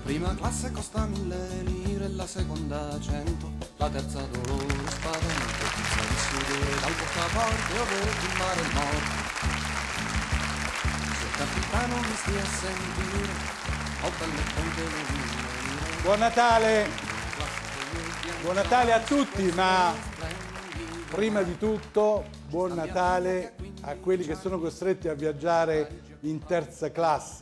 Prima classe costa 1000 lire, la seconda 100, la terza dolore, spavento, pizza di sudore, dal portaporte ove il mare è morto. Se il capitano mi stia a sentire, ho belle ponte le Buon Natale! Buon Natale a tutti, ma prima di tutto buon Natale a quelli che sono costretti a viaggiare in terza classe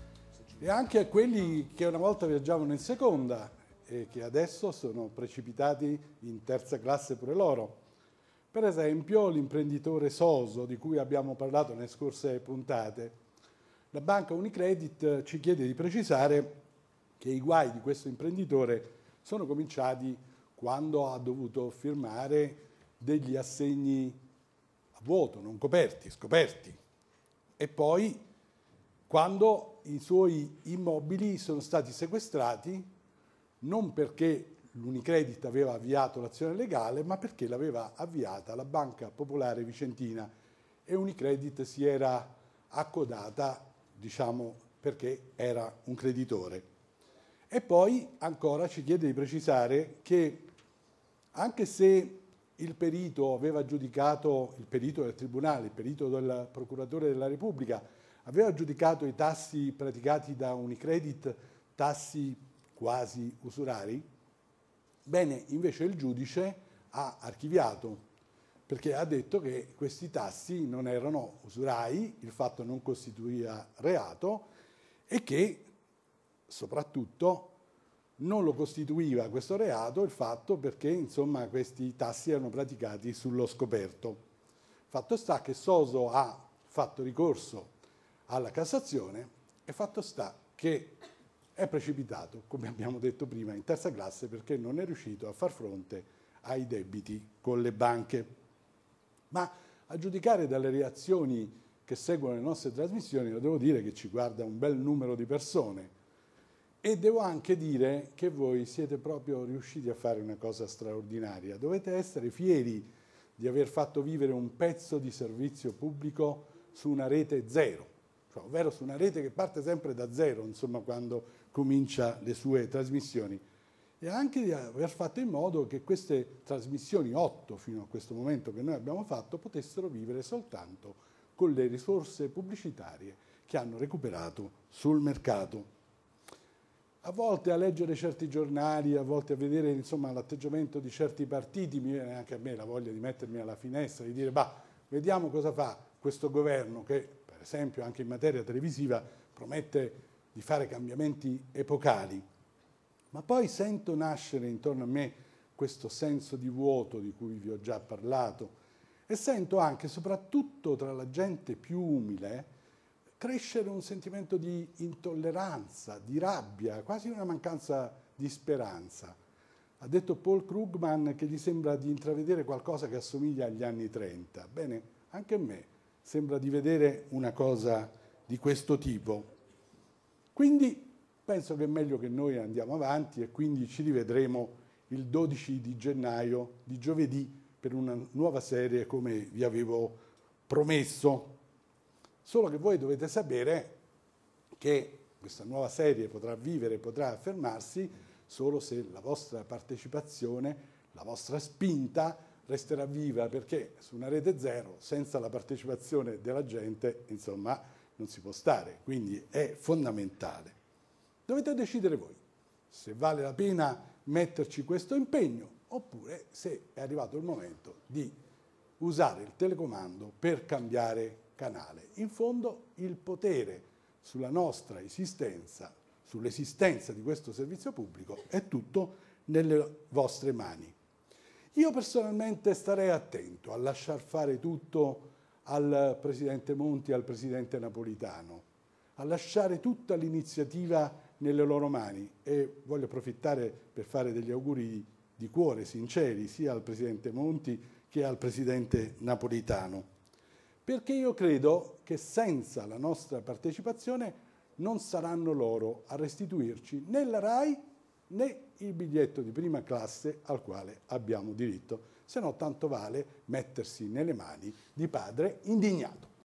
e anche a quelli che una volta viaggiavano in seconda e che adesso sono precipitati in terza classe pure loro. Per esempio l'imprenditore Soso, di cui abbiamo parlato nelle scorse puntate. La banca Unicredit ci chiede di precisare che i guai di questo imprenditore sono cominciati quando ha dovuto firmare degli assegni a vuoto, non coperti, scoperti, e poi quando i suoi immobili sono stati sequestrati non perché l'Unicredit aveva avviato l'azione legale, ma perché l'aveva avviata la Banca Popolare Vicentina e Unicredit si era accodata, diciamo, perché era un creditore. E poi ancora ci chiede di precisare che anche se il perito aveva giudicato, il perito del Tribunale, il perito del Procuratore della Repubblica, aveva giudicato i tassi praticati da Unicredit tassi quasi usurari, bene, invece il giudice ha archiviato, perché ha detto che questi tassi non erano usurai, il fatto non costituiva reato e che soprattutto non lo costituiva questo reato il fatto perché insomma questi tassi erano praticati sullo scoperto. Fatto sta che Soso ha fatto ricorso alla Cassazione e fatto sta che è precipitato, come abbiamo detto prima, in terza classe perché non è riuscito a far fronte ai debiti con le banche. Ma a giudicare dalle reazioni che seguono le nostre trasmissioni, lo devo dire che ci guarda un bel numero di persone. E devo anche dire che voi siete proprio riusciti a fare una cosa straordinaria. Dovete essere fieri di aver fatto vivere un pezzo di servizio pubblico su una rete zero, cioè, ovvero su una rete che parte sempre da zero, insomma, quando comincia le sue trasmissioni. E anche di aver fatto in modo che queste trasmissioni, 8 fino a questo momento che noi abbiamo fatto, potessero vivere soltanto con le risorse pubblicitarie che hanno recuperato sul mercato. A volte a leggere certi giornali, a volte a vedere insomma, l'atteggiamento di certi partiti, mi viene anche a me la voglia di mettermi alla finestra, di dire vediamo cosa fa questo governo che, per esempio, anche in materia televisiva promette di fare cambiamenti epocali. Ma poi sento nascere intorno a me questo senso di vuoto di cui vi ho già parlato e sento anche, soprattutto tra la gente più umile, crescere un sentimento di intolleranza, di rabbia, quasi una mancanza di speranza. Ha detto Paul Krugman che gli sembra di intravedere qualcosa che assomiglia agli anni 30. Bene, anche a me sembra di vedere una cosa di questo tipo. Quindi penso che è meglio che noi andiamo avanti e quindi ci rivedremo il 12 di gennaio, di giovedì, per una nuova serie come vi avevo promesso. Solo che voi dovete sapere che questa nuova serie potrà vivere, potrà affermarsi solo se la vostra partecipazione, la vostra spinta resterà viva, perché su una rete zero, senza la partecipazione della gente, insomma, non si può stare, quindi è fondamentale. Dovete decidere voi se vale la pena metterci questo impegno oppure se è arrivato il momento di usare il telecomando per cambiare canale. In fondo il potere sulla nostra esistenza, sull'esistenza di questo servizio pubblico è tutto nelle vostre mani. Io personalmente starei attento a lasciar fare tutto al Presidente Monti e al Presidente Napolitano, a lasciare tutta l'iniziativa nelle loro mani e voglio approfittare per fare degli auguri di cuore sinceri sia al Presidente Monti che al Presidente Napolitano. Perché io credo che senza la nostra partecipazione non saranno loro a restituirci né la RAI né il biglietto di prima classe al quale abbiamo diritto, se no tanto vale mettersi nelle mani di padre indignato.